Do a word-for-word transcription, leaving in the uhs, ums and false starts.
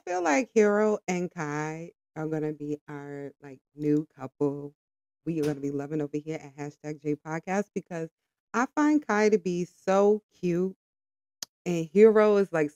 feel like Hiro and Kai are gonna be our like new couple. We are gonna be loving over here at hashtag J Podcast because I find Kai to be so cute and Hero is like